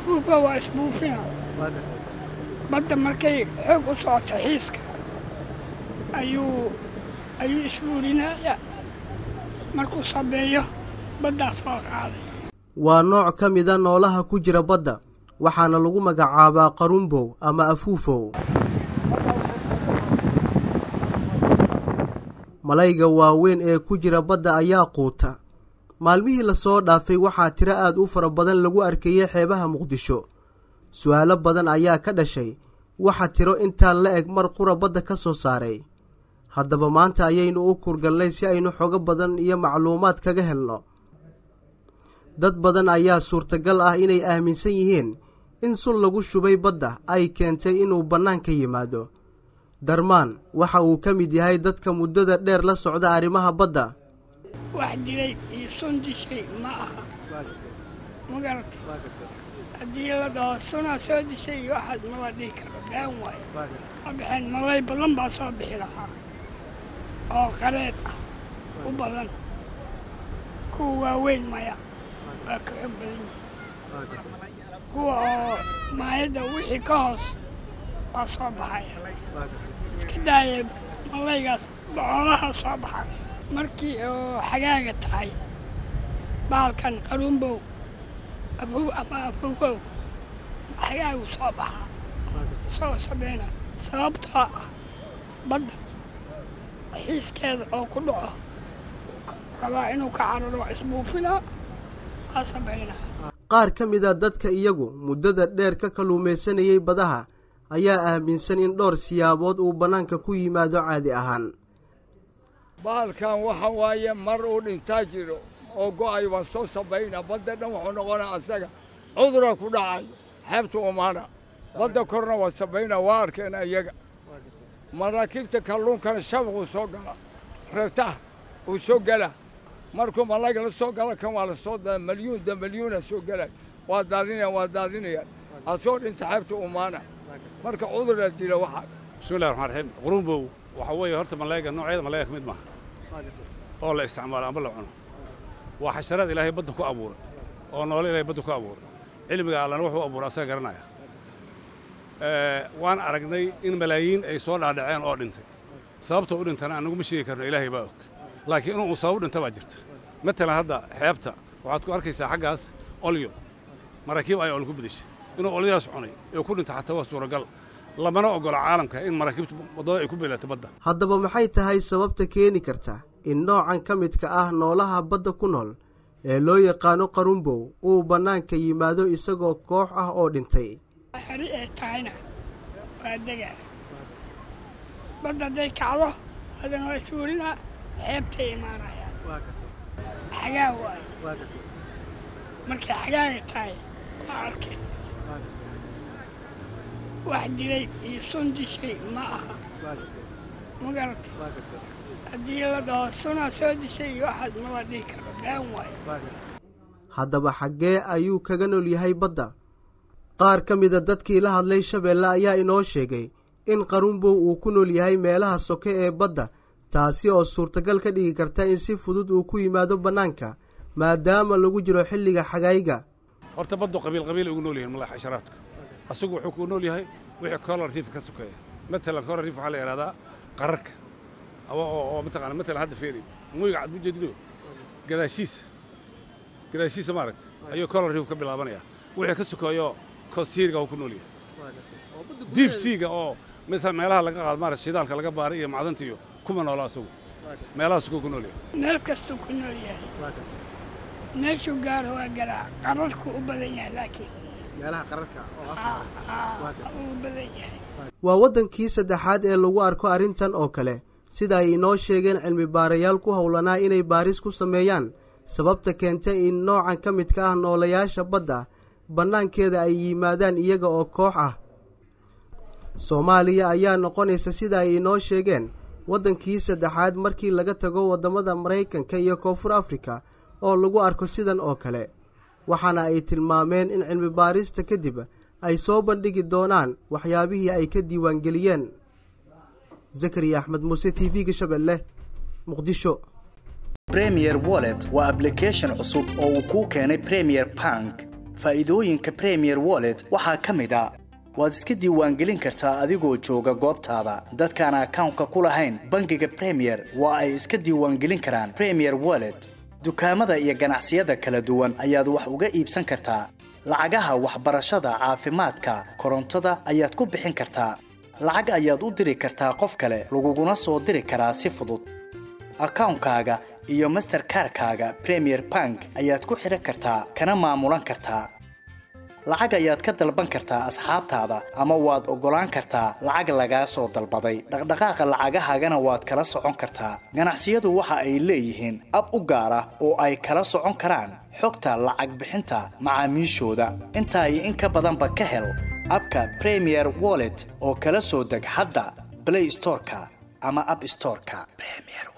أفوفه وأسبوفنا بدأ مركي حق صوت حيسك أيو إسبوعنا يا مركو صبيه بدأ فوق هذا waa nooc ka mid ah noolaha ku jira badda waxaana lagu magacaabaa qarumbow ama afuufow malayga waaweyn ee ku jira badda ayaa quuta maalmihii la soo dhaafay waxaa tiro aad u fara badan lagu arkayay xeebaha Muqdisho su'aalo badan ayaa ka dhashay waxa tiro intaa la eg mar qura badda ka soo saaray haddaba maanta ayaynu u kurgalnay si aynu xogo badan iyo macluumaad kaga helno dad badan ayaa suurtagal ah inay aaminsan yihiin in sun lagu shubay badda ay keentay inuu bannaanka yimaado darmaan waxa uu ka mid yahay dadka muddada dheer la socda arrimaha badda wax dilay iyo sun dishay ma aha magarata haddii la dhaho sunaa soo dishay iyo waxaad mala dhihi karo dhaan waayo ma bixeen malay badan baa soo bixi lahaa oo qareed ah u badan kuwa waaweyn maya waa ka xog badan yihiin kuwa oo maayadda wixii ka hoos waa soo baxaya iska daaya malaygaas bocoolaha soo baxaya markii oo xagaaga tahay baalkan qarumbow ama afuufow xagaagu soo baxaa soo samayna sababtoo ah badda xiiskeeda oo ku dhaco rabaa inuu ka cararo isbuufinaa waa samaynaa qaar ka mid a dadka iyagu muddada dheer ka kalluumaysanayay badaha ayaa aaminsan in dhowr siyaabood uu bannaanka ku yimaado caadi ahaan baalkan waxa waaye mar uu dhintaa jiro oo go'ay waan soo sabaynaa badda dhan wuxuu noqonaa asaga cudura ku dhacay xeebta umaana badda korna waa sabaynaa waa arkeena iyaga maraakiibta kalluunkana shabaquu soo gala reebtaha uu soo gala markuu malayga la soo gala kan waa la soo daa milyuuna soo galay waa daadinayaan asoo dhinta xeebta umaana marka cudura dila waxa bismillahi rahmaani rahiim qarumbow waxa weeye horta malayga noocyada malayga ka mid maaha oo la isticmaalo ama la cuno waa xasharaad ilaahay badda ku abuuray oo noole ilaahay badda ku abuuray cilmiga allana wuxuu abuuray asaga garanaya waan aragnay in malaayiin ay soo dhaadhaceen oo dhintay sababta u dhintana anagu ma sheegi karno ilaahay baa og laakiin inuu sabab dhinta baa jirta matalan hadda xeebta waxaad ku arkaysaa xaggaas olyo maraakiib ay ol ku bedeshay inuu olyadaas cunay ee ku dhinta xataa waa suuragal lamana ogola caalamka in maraakiibta waddada ay ku beelato badda haddaba maxay tahay sababta keeni karta in noocan ka midka ah noolaha badda ku nool ee loo yaqaano qarumbow uu bannaanka yimaado isagoo koox ah oo dhintay xari ee tahayna waa degaa badda hadday kacdo haddana waa suulinaa xeebtay imaanayaan xagaa waayo markay xagaaga tahay waa arkay wax dilay iyo sun dishay ma aha magarata haddii la dhaho sunaa soo dishay iyo waxaad mala dhihi karo dhaan waayo haddaba xaggee ayuu kaga nool yahay badda qaar ka mida dadkii la hadlay Shabeelle ayaa inoo sheegay in qarumbow uu ku nool yahay meelaha soke ee badda taasi oo suurtagal ka dhigi karta in si fudud uu ku yimaado bannaanka maadaama lagu jiro xilliga xagayga horta baddu qabiil ugu nool yahay malay xasharaadku asagu wuxuu ku nool yahay wixii coral reef ka sokeeya matalan coral reef waxa la yiraahdaa qararka oo mataqaana matalan hadda feeri muuyiga cad bujeedido gadaashiisa maaragta ayuu coral reef ka bilaabanaya wixii ka sokeeyo costiga uu ku nool yahay deep sea oo meelaha laga qaad maaragta shidaalka laga baaray iyo macdanta iyo kuma nool asagu meelahaas ku nool yahay meel kasta ku nool yahay meeshu gaar waa galaa qararku u badan yahay laakiin meelaha qararka oo u badan yahay waa wadankii saddexaad ee lagu arko arrintan oo kale sida ay inoo sheegeen cilmi baarayaal ku howlanaa inay baaris ku sameeyaan sababta keentay in noocan ka midka ah noolayaasha badda bannaankeeda ay yimaadaan iyaga oo koox ah Soomaaliya ayaa noqonaysa sida ay inoo sheegeen wadankii saddexaad markii laga tago wadamada Mareykanka iyo Koonfur Afrika oo lagu arko sidan oo kale waxaana ay tilmaameen in cilmi baarista kadib ay soo bandhigi doonaan waxyaabihii ay ka diiwaan geliyeen Zakariya Ahmed Muuse TV Shabeelle Muqdisho Premier Wallet waa application cusub oo uu ku keenay Premier Bank faa'iidooyinka Premier Wallet waxaa ka mid ah waad iska diiwaangelin kartaa adigoo jooga goobtaada dadkaan account-ka ku lahayn bangiga Premier waa ay iska diiwaangelin karaan Premier Wallet dukaamada iyo ganacsiyada kala duwan ayaad wax uga iibsan kartaa lacagaha waxbarashada caafimaadka korontada ayaad ku bixin kartaa lacag ayaad u diri kartaa qof kale laguguna soo diri karaa si fudud account-kaaga iyo Mastercard-kaaga Premier Bank ayaad ku xiran kartaa kana maamulan kartaa lacag ayaad ka dalban kartaa asxaabtaada ama waad ogolaan kartaa lacag laga soo dalbaday dhaqdhaqaaqa lacagahaagana waad kala socon kartaa ganacsiyadu waxa ay leeyihiin ab u gaar ah oo ay kala socon karaan xogta lacag bixinta macaamiishooda inta ay in ka badan ba ka hel abka Premier Wallet oo kala soo deg hadda Play Store-ka ama App Store-ka Premier